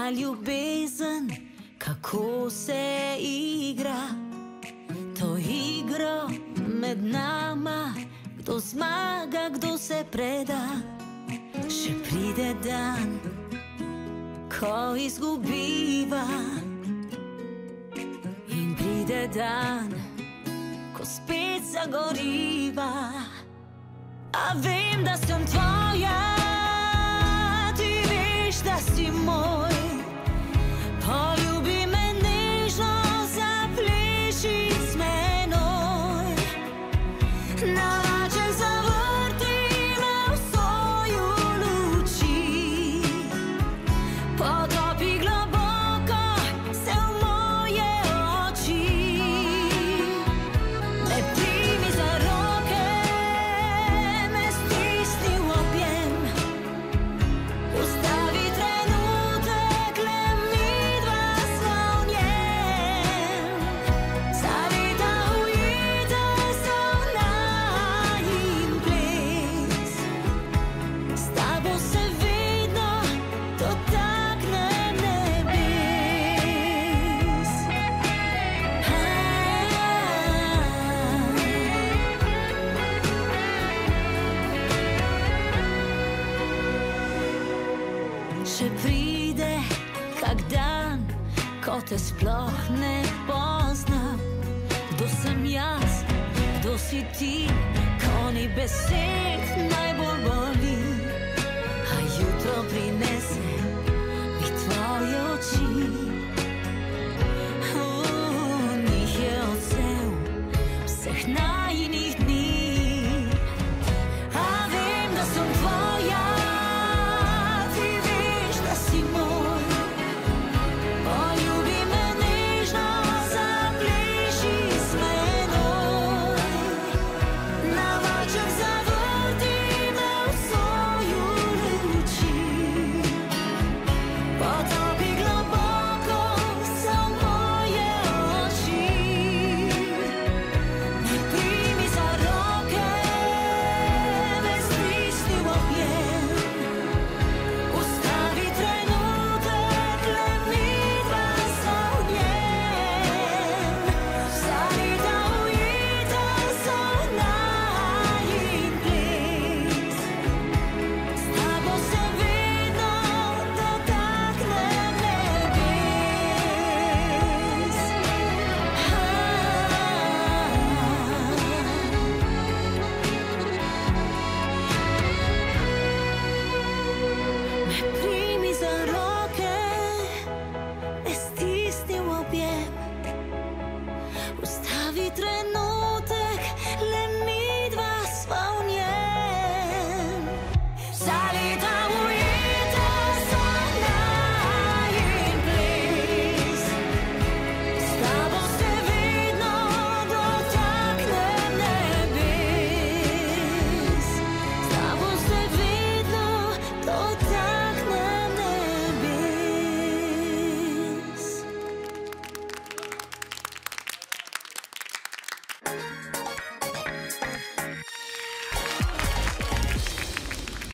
Ta ljubezen, kako se igra, to igro med nama, kdo zmaga, kdo se preda. Še pride dan, ko izgubiva, in pride dan, ko spet zagoriva. A vem, da sem tvoja, ti veš, da si moj. Poljubi me nežno, zapleši z menoj. Navačen zavrtima v soju luči, potopi globoko se v moje oči. Me primi za roke, me stisni v objem, ustavi trenutek, le midva sva v njem. Zavita ujeta so najin ples, s tabo se vedno dotaknem nebes. Še pride kak dan, ko te sploh ne poznam. Kdo sem jaz, kdo si ti, ko ni besed.